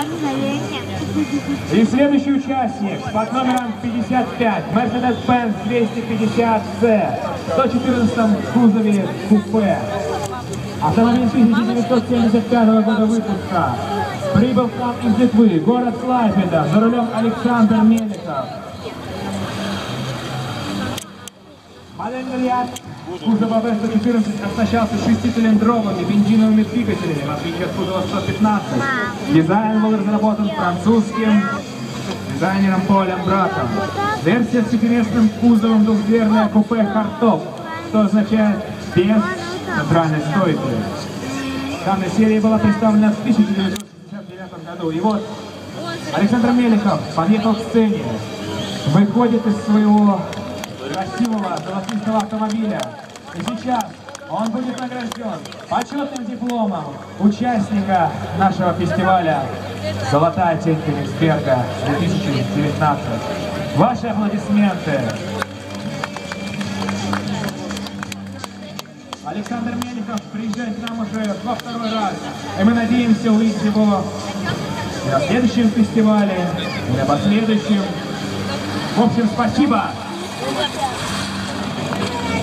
И следующий участник под номером 55, Mercedes-Benz 250C, в 114 кузове купе. Автомобиль 1975 года выпуска. Прибыл к нам из Литвы, город Клайпеда, за рулем Александр Меликов. Модельный ряд кузова В-114 оснащался 6-цилиндровыми бензиновыми двигателями, в отличие от кузова 115. Дизайн был разработан французским дизайнером Полем Братом. Версия с пятиместным кузовом двухдверная купе «Хардтоп», что означает «без центральной стойки». Данная серия была представлена в 1969 году. И вот Александр Меликов подъехал к сцене, выходит из своего красивого золотистого автомобиля. И сейчас он будет награжден почетным дипломом участника нашего фестиваля «Золотая тень Кёнигсберга 2019». Ваши аплодисменты. Александр Меликов приезжает к нам уже во второй раз. И мы надеемся увидеть его на следующем фестивале, и на последующем. В общем, спасибо.